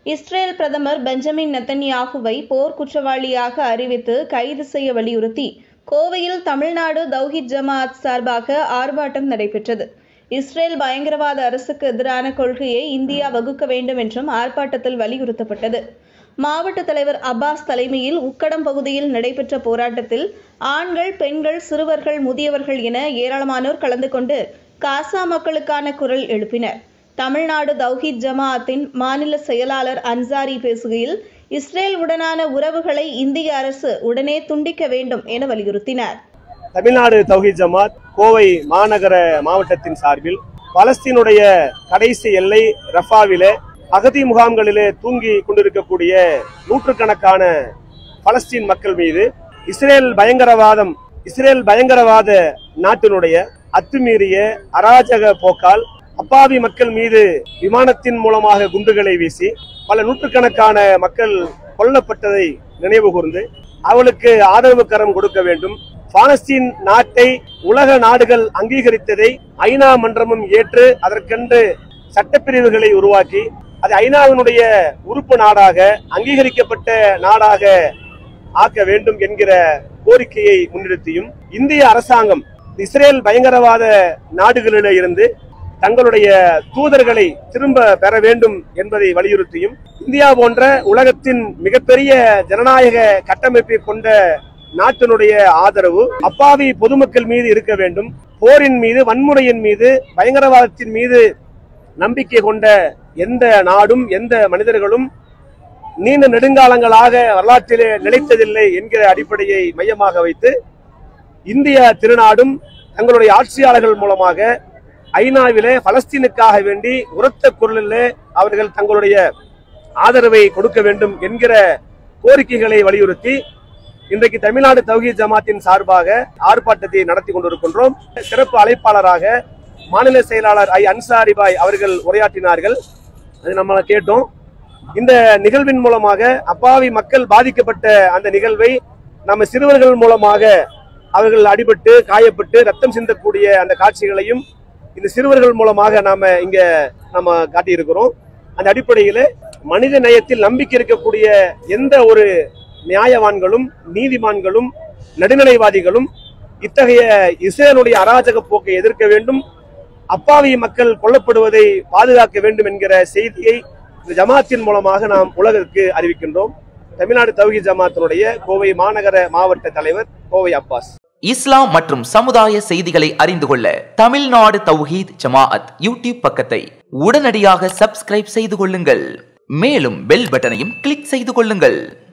Israel பிரதமர் Benjamin நெத்தன்யாகுவை போர் குற்றவாளியாக அறிவித்து கைது செய்ய வலியுறுத்தி கோவையில் தமிழ்நாடு தௌஹீத் ஜமாஅத் சார்பாக ஆர்ப்பாட்டம் நடைபெற்றது. இஸ்ரேல் பயங்கரவாத அரசுக்கு எதிரான கொள்கையை இந்தியா வகுக்க வேண்டும் என்றும் ஆர்ப்பாட்டத்தில் வலியுறுத்தப்பட்டது. மாவட்ட தலைவர் அப்பாஸ் தலைமையில் உக்கடம் பகுதியில் நடைபெற்ற போராட்டத்தில் ஆண்கள், பெண்கள், சிறுவர்கள், முதியவர்கள் என ஏராளமானோர் கலந்து கொண்டு காசா மக்களுக்கான குரல் எழுப்பினர். தமிழ்நாடு தௌஹீத் ஜமாஅத்தின் மாநில செயலாளர் அன்சாரி பேசுகையில், இஸ்ரேல் உடனான உறவுகளை இந்திய அரசு உடனே துண்டிக்க வேண்டும் என வலியுறுத்தினார். தமிழ்நாடு தௌஹீத் ஜமாத் கோவை மாநகர மாவட்டத்தின் சார்பில் பலஸ்தீனுடைய கடைசி எல்லை ரஃபாவிலே அகதி முகாம்களிலே தூங்கி கொண்டிருக்கக்கூடிய நூற்றுக்கணக்கான பலஸ்தீன் மக்கள் மீது இஸ்ரேல் பயங்கரவாத நாட்டினுடைய அத்துமீறிய அராஜக போக்கால் அப்பாவி மக்கள் மீது விமானத்தின் மூலமாக குண்டுகளை வீசி பல நூற்றுக்கணக்கான மக்கள் கொல்லப்பட்டதை நினைவு கூர்ந்து அவளுக்கு ஆதரவு கரம் கொடுக்க வேண்டும். பாலஸ்தீன் நாட்டை உலக நாடுகள் அங்கீகரித்ததை ஐநா மன்றமும் ஏற்று அதற்கென்று சட்டப்பிரிவுகளை உருவாக்கி அது ஐநாவினுடைய உறுப்பு நாடாக அங்கீகரிக்கப்பட்ட நாடாக ஆக்க வேண்டும் என்கிற கோரிக்கையை முன்னிறுத்தியும் இந்திய அரசாங்கம் இஸ்ரேல் பயங்கரவாத நாடுகளில் இருந்து தங்களுடைய தூதர்களை திரும்ப பெற வேண்டும் என்பதை வலியுறுத்தியும் இந்தியா போன்ற உலகத்தின் மிகப்பெரிய ஜனநாயக கட்டமைப்பை கொண்ட நாட்டினுடைய ஆதரவு அப்பாவி பொதுமக்கள் மீது இருக்க வேண்டும். போரின் மீது, வன்முறையின் மீது, பயங்கரவாதத்தின் மீது நம்பிக்கை கொண்ட எந்த நாடும் எந்த மனிதர்களும் நீண்ட நெடுங்காலங்களாக வரலாற்றிலே நிலைத்ததில்லை என்கிற அடிப்படையை மையமாக வைத்து இந்திய திருநாடும் தங்களுடைய ஆட்சியாளர்கள் மூலமாக ஐநாவிலே பலஸ்தீனுக்காக வேண்டி உரத்த குரலிலே அவர்கள் தங்களுடைய ஆதரவை கொடுக்க வேண்டும் என்கிற கோரிக்கைகளை வலியுறுத்தி இன்றைக்கு தமிழ்நாடு தௌஹீத் ஜமாத்தின் சார்பாக ஆர்ப்பாட்டத்தை நடத்தி கொண்டிருக்கின்றோம். சிறப்பு அழைப்பாளராக மாநில செயலாளர் அன்சாரி பாய் அவர்கள் உரையாற்றினார்கள். அது நம்ம கேட்டோம். இந்த நிகழ்வின் மூலமாக அப்பாவி மக்கள் பாதிக்கப்பட்ட அந்த நிகழ்வை நம்ம சிறுவர்கள் மூலமாக அவர்கள் அடிபட்டு காயப்பட்டு ரத்தம் சிந்தக்கூடிய அந்த காட்சிகளையும் இந்த சிறுவர்கள் மூலமாக நம்ம காட்டியிருக்கிறோம். அந்த அடிப்படையில் மனித நேயத்தில் நம்பிக்கை இருக்கக்கூடிய எந்த ஒரு நியாயவான்களும் நீதிமான்களும் நடுநிலைவாதிகளும் இத்தகைய இஸ்ரேலுடைய அராஜக போக்கை எதிர்க்க வேண்டும், அப்பாவி மக்கள் கொல்லப்படுவதை பாதுகாக்க வேண்டும் என்கிற செய்தியை இந்த ஜமாத்தின் மூலமாக நாம் உலகிற்கு அறிவிக்கின்றோம். தமிழ்நாடு தௌஹீத் ஜமாத்தினுடைய கோவை மாநகர மாவட்ட தலைவர் கோவை அப்பாஸ். இஸ்லாம் மற்றும் சமுதாய செய்திகளை அறிந்து கொள்ள தமிழ்நாடு தௌஹீத் ஜமாஅத் யூடியூப் பக்கத்தை உடனடியாக சப்ஸ்கிரைப் செய்து கொள்ளுங்கள். மேலும் பெல் பட்டனையும் கிளிக் செய்து கொள்ளுங்கள்.